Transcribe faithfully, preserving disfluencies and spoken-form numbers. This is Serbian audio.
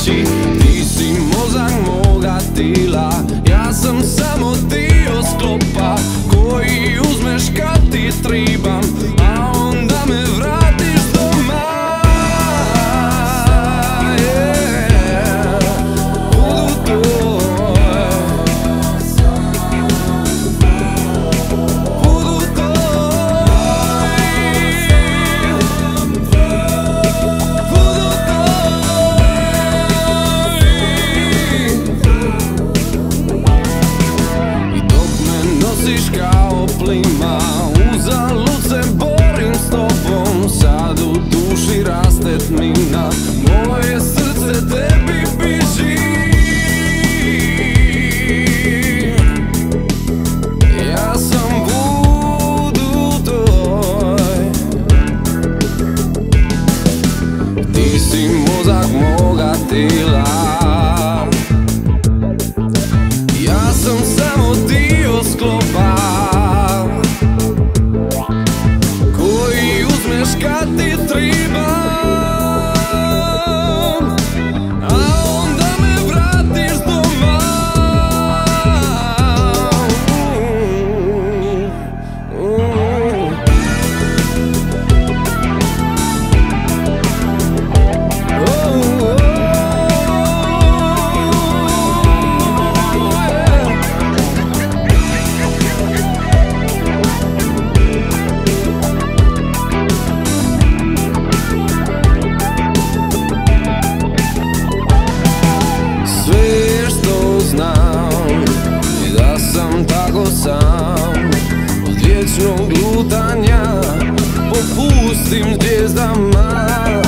kući. Ti si mozak moga tila, ja sam samo dio sklopa koji uzmeš kad ti tribam, a onda me vratiš doma. Kao plima, uzalud se borim s tobom, sad u duši raste tmina, moje srce tebi biži. Ja sam vudu tvoj, ti si mozak moga tila, ja sam samo dio sklopa koji uzmeš kad ti tribam, a onda me vratiš doma. Sam tako sam, od vječnog lutanja popustim zvijezdama.